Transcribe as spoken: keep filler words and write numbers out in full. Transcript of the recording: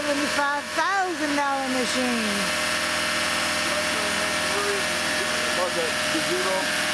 seventy-five thousand dollar machine. About that, the zero.